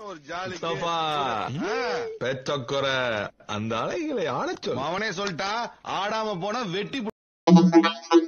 ஒரு ஜாலி பெத்தக்குறை அந்த அலைகளை ஆடச் சொல். அவனே சொல்லிட்டா ஆடாம போனா வெட்டி